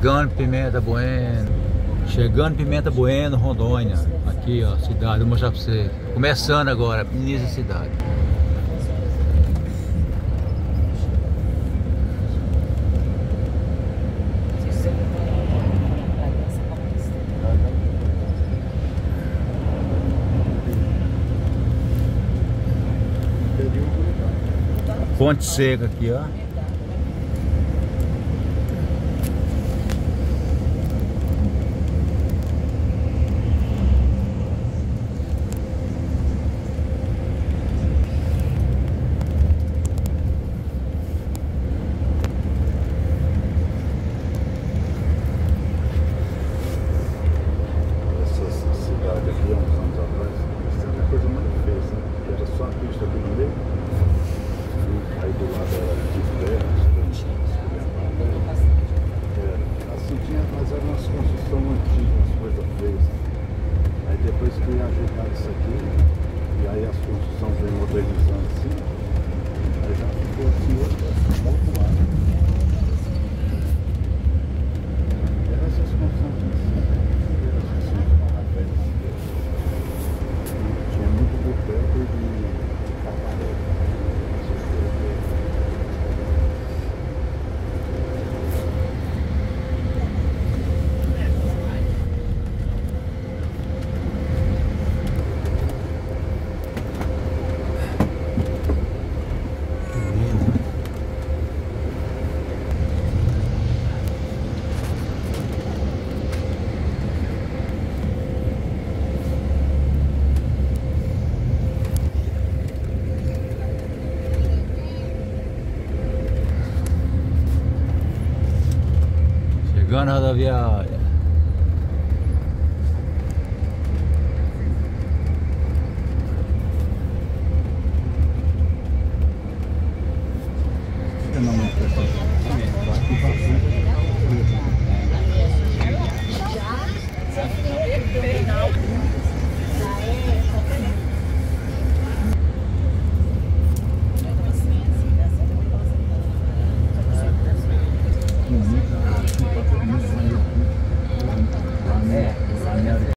Chegando Pimenta Bueno. Chegando Pimenta Bueno, Rondônia. Aqui, ó, cidade. Vou mostrar pra você. Começando agora, início da cidade. Ponte Seca aqui, ó. Essa cidade aqui, há uns anos atrás, isso era a coisa mais feia, né? Era só a pista aqui no meio. Aí do lado era de terra, assim tinha, mas eram umas construções antigas, umas coisas feias. Aí depois que ajeitar isso aqui, e aí as construções vem modernizando assim, aí já ficou assim outro lado. Eram essas construções assim, tinha muito boteco de cabaré. Chegando a rodoviária.